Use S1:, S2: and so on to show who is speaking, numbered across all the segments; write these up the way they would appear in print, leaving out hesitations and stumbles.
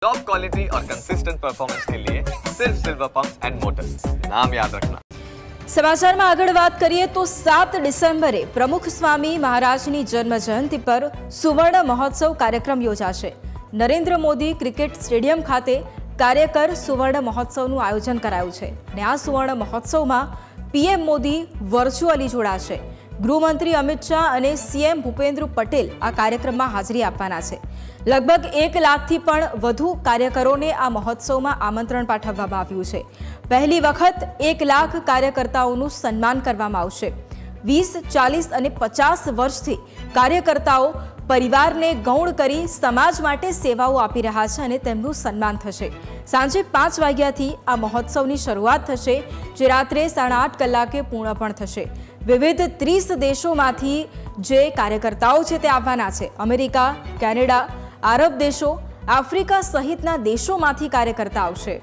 S1: Top quality और consistent performance के लिए सिर्फ सिल्वर पंप्स एंड मोटर्स, नाम याद रखना।
S2: समाचाરમાં આગળ વાત કરીએ તો 7 ડિસેમ્બરે પ્રમુખ સ્વામી મહારાજની જન્મ જયંતિ પર સુવર્ણ મહોત્સવ કાર્યક્રમ યોજાશે। નરેન્દ્ર મોદી ક્રિકેટ સ્ટેડિયમ ખાતે કાર્યકર સુવર્ણ મહોત્સવનું આયોજન કરાયું છે અને આ સુવર્ણ મહોત્સવમાં પીએમ મોદી વર્ચ્યુઅલી જોડાશે। ગૃહમંત્રી અમિત શાહ અને સીએમ ભૂપેન્દ્ર પટેલ આ કાર્યક્રમમાં હાજરી આપવાના છે। લગભગ 1 લાખથી પણ વધુ કાર્યકરોને આ મહોત્સવમાં આમંત્રણ પાઠવવામાં આવ્યું છે। પહેલી વખત 1 લાખ કાર્યકર્તાઓનું સન્માન કરવામાં આવશે। 20, 40 અને 50 વર્ષથી કાર્યકર્તાઓ પરિવારને ગૌણ કરી સમાજ માટે સેવાઓ આપી રહ્યા છે અને તેમનું સન્માન થશે। સાંજે 5 વાગ્યાથી આ મહોત્સવની શરૂઆત થશે, જે રાત્રે 8:30 કલાકે પૂર્ણ પણ થશે। વિવિધ 30 દેશોમાંથી જે કાર્યકર્તાઓ છે તે આવવાના છે। અમેરિકા, કેનેડા, આરબ દેશો, આફ્રિકા સહિતના દેશોમાંથી કાર્યકર્તા આવશે।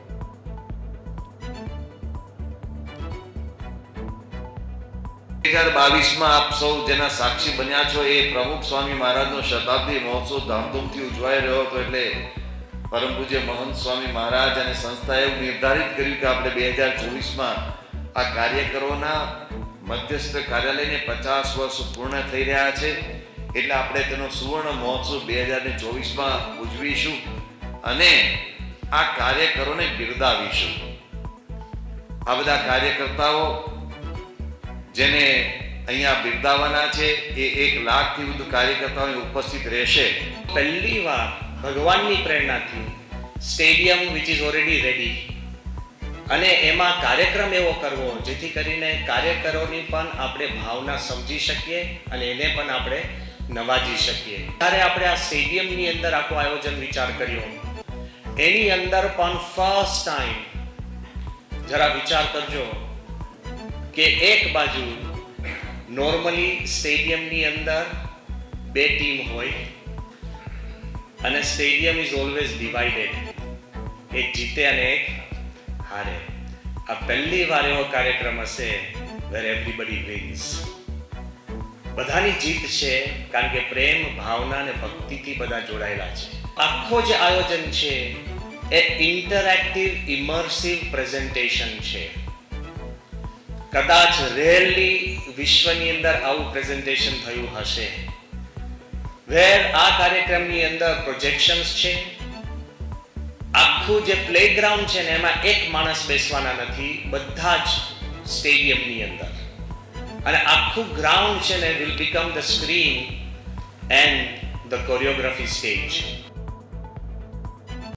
S3: आप सौ जेना साक्षी बन्या छो ए प्रमुख स्वामी महाराज नो शताब्दी महोत्सव धामधूम थी उजवाई रह्यो तो एटले परम पूज्य महंत स्वामी महाराज अने संस्थाए निर्धारित कर्युं के आपणे 2024 में आ कार्यकरोना मध्यस्थ कार्यालयने 50 वर्ष पूर्ण थई रह्या छे, एटले आपणे तेनो सुवर्ण महोत्सव 2024 में उजवीशुं अने आ कार्यकरोने बिरदावीशुं। आ बधा कार्यकर्ताओ जेने अहींया बिरदावाना छे ए 1 लाख थी વધુ કાર્યકર્તાઓ ઉપસ્થિત રહેશે।
S4: પહેલી વાર ભગવાનની પ્રેરણાથી stadium which is already ready અને એમાં કાર્યક્રમ એવો કરવો જેથી કરીને કાર્યકરોની પણ આપણે ભાવના સમજી શકીએ અને એને પણ આપણે નવાજી શકીએ। ત્યારે આપણે આ સ્ટેડિયમની અંદર આખું આયોજન વિચાર કર્યો, એની અંદર પણ ફર્સ્ટ ટાઈમ જરા વિચાર કરજો કે એક બાજુ નોર્મલી સ્ટેડિયમની અંદર 2 ટીમ હોય અને સ્ટેડિયમ ઇઝ ઓલવેઝ ડિવાઇડેડ, એક જીતે અને એક હારે। આ પહેલી વાર એવો કાર્યક્રમ હશે વેર એવરીબડી વિન્સ, બધાની જીત છે કારણ કે પ્રેમ, ભાવના અને ભક્તિથી બધા જોડાયેલા છે। આખો જે આયોજન છે એ ઇન્ટરેક્ટિવ ઇમર્સિવ પ્રેઝન્ટેશન છે। कदाच रेयरली विश्वनी अंदर आવું प्रेजेंटेशन થયું હશે વેર આ કાર્યક્રમની અંદર પ્રોજેક્શન્સ છે। આખું જે પ્લેગ્રાઉન્ડ છે ને એમાં એક માણસ બેસવાના નથી, બધા જ સ્ટેડિયમની અંદર, અને આખું ગ્રાઉન્ડ છે ને will become the screen and the choreography stage.